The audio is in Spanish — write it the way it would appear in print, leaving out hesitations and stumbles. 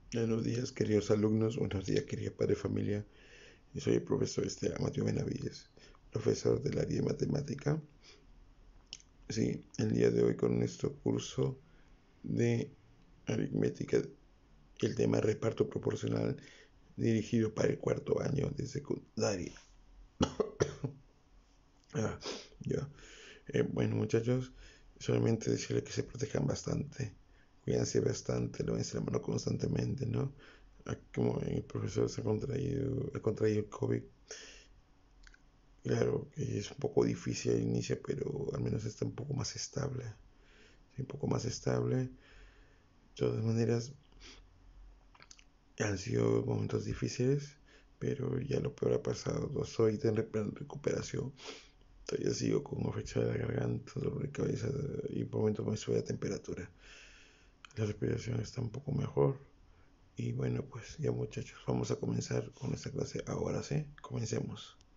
Buenos días, queridos alumnos. Buenos días, querida padre de familia. Yo soy el profesor Mateo Benavides, profesor del área de matemática. Sí, el día de hoy con nuestro curso de aritmética, el tema reparto proporcional dirigido para el cuarto año de secundaria. Ah, ya. Bueno, muchachos, solamente decirles que se protejan bastante, cuídense bastante, lávense la mano constantemente, ¿no? Como el profesor ha contraído el COVID. Claro que es un poco difícil al inicio, pero al menos está un poco más estable. Sí, un poco más estable. De todas maneras, han sido momentos difíciles, pero ya lo peor ha pasado. Estoy en recuperación. Todavía sigo con afección de la garganta, dolor de cabeza y por momentos me sube la temperatura. La respiración está un poco mejor. Y bueno, pues ya muchachos, vamos a comenzar con esta clase ahora, ¿sí? Comencemos.